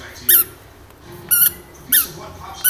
back to you. A piece of what pops